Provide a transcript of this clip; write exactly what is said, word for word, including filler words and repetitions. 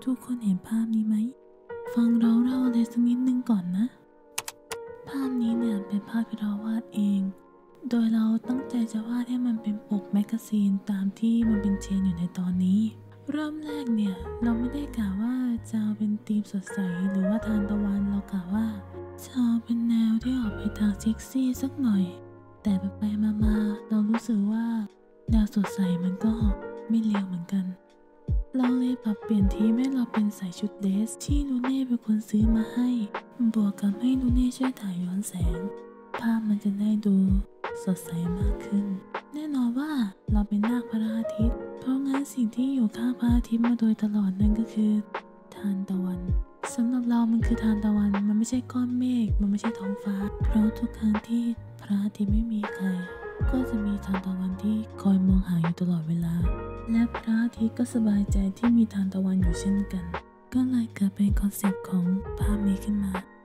ทุกคนเห็นภาพนี้ไหมฟังเราเล่าอะไรสักนิดนึงก่อนนะภาพนี้เนี่ยเป็นภาพที่เราวาดเองโดยเราตั้งใจจะวาดให้มันเป็นปกแมกกาซีนตามที่มันเป็นเทรนด์อยู่ในตอนนี้เริ่มแรกเนี่ยเราไม่ได้กะว่าจะเอาเป็นธีมสดใสหรือว่าทานตะวันเรากะว่าจะเอาเป็นแนวที่ออกไปทางเซ็กซี่สักหน่อยแต่ไปไปมาๆเรารู้สึกว่าแนวสดใสมันก็ไม่เลวเหมือนกันเราเลยปรับเปลี่ยนทีมให้เราเป็นใส่ชุดเดรสที่ลูเน่เป็นคนซื้อมาให้บวกกับให้ลูเน่ช่วยถ่ายย้อนแสงภาพมันจะได้ดูสดใสมากขึ้นแน่นอนว่าเราเป็นนาคพระอาทิตย์เพราะงั้นสิ่งที่อยู่ข้างพระอาทิตย์มาโดยตลอดนั่นก็คือทานตะวันสำหรับเรามันคือทานตะวันมันไม่ใช่ก้อนเมฆมันไม่ใช่ท้องฟ้าเพราะทุกครั้งที่พระอาทิตย์ไม่มีใครก็จะมีทานตะวันที่คอยมองหาอยู่ตลอดเวลาและพระอาทิตย์ก็สบายใจที่มีทานตะวันอยู่เช่นกันก็เลยเกิดเป็นคอนเซ็ปต์ของภาพนี้ขึ้นมา